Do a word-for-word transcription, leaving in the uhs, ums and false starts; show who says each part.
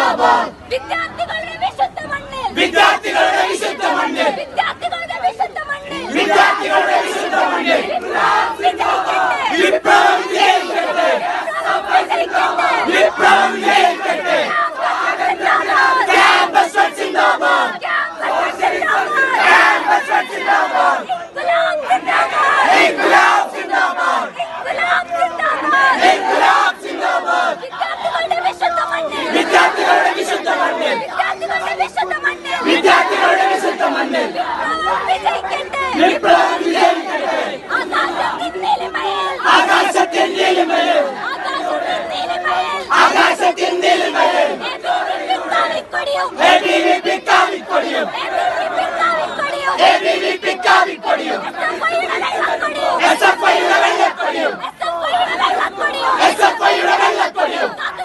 Speaker 1: സിന്ദാബാദ്
Speaker 2: വിദ്യാർത്ഥികളുടെ വിശുദ്ധ മണ്ണിൽ
Speaker 1: വിദ്യാർത്ഥികളുടെ വിശുദ്ധ മണ്ണിൽ
Speaker 2: വിദ്യാർത്ഥികളുടെ വിശുദ്ധ മണ്ണിൽ
Speaker 1: വിദ്യാർത്ഥികളുടെ വിശുദ്ധ മണ്ണിൽ
Speaker 2: വിപ്ലവം
Speaker 1: വിപ്ലവം
Speaker 2: വിജയിക്കട്ടെ
Speaker 1: വിജയിക്കട്ടെ
Speaker 2: വിപ്ലവം
Speaker 1: വിപ്ലവം
Speaker 2: വിജയിക്കട്ടെ
Speaker 1: വിജയിക്കട്ടെ ക്യാമ്പസ് റൺ സിന്ദാബാദ് ക്യാമ്പസ് റൺ സിന്ദാബാദ് ഇൻക്ലാബ് സിന്ദാബാദ് ഇൻക്ലാബ് സിന്ദാബാദ്
Speaker 2: വിദ്യാർത്ഥികളുടെ വിശുദ്ധ മണ്ണിൽ
Speaker 1: വിദ്യാർത്ഥികളുടെ വിശുദ്ധ മണ്ണിൽ
Speaker 2: വിദ്യാർത്ഥികളുടെ വിശുദ്ധ മണ്ണിൽ
Speaker 1: വിദ്യാർത്ഥികളുടെ വിശുദ്ധ മണ്ണിൽ
Speaker 2: വിപ്ലവം വിജയിക്കട്ടെ
Speaker 1: വിപ്ലവം വിജയിക്കട്ടെ
Speaker 2: ആകാശത്തിൻ നീലിമയിൽ
Speaker 1: ആകാശത്തിൻ നീലിമയിൽ
Speaker 2: ആകാശത്തിൻ നീലിമയിൽ
Speaker 1: ആകാശത്തിൻ നീലിമയിൽ
Speaker 2: എ ബി വി പിക്കാവിക്കൊടിയും
Speaker 1: എബിവി പിക്കാവിക്കൊടിയും
Speaker 2: എ ബി വി പിക്കാവിക്കൊടിയും
Speaker 1: എബിവി പിക്കാവിക്കൊടിയും
Speaker 2: എസ് എഫ് ഐയുടെ വെള്ളക്കൊടിയും
Speaker 1: എസ് എഫ് ഐയുടെ വെള്ളക്കൊടിയും
Speaker 2: എസ് എഫ് ഐയുടെ വെള്ളക്കൊടിയും